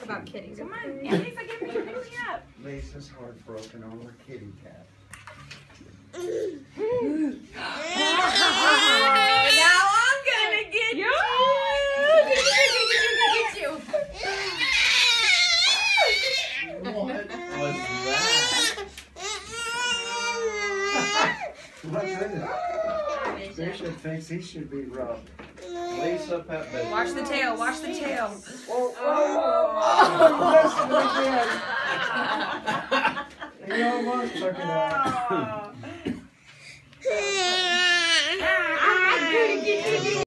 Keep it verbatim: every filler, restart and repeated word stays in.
about kitties. Come on, yeah, Lisa, get me, pick me up. Lisa's heartbroken on her kitty cat. Oh, now I'm gonna get you. Get you. What was that? My goodness. Bishop thinks he should be rubbed. Lisa, pet baby. Watch the tail, watch the tail. Whoa, whoa, whoa. He almost took it out.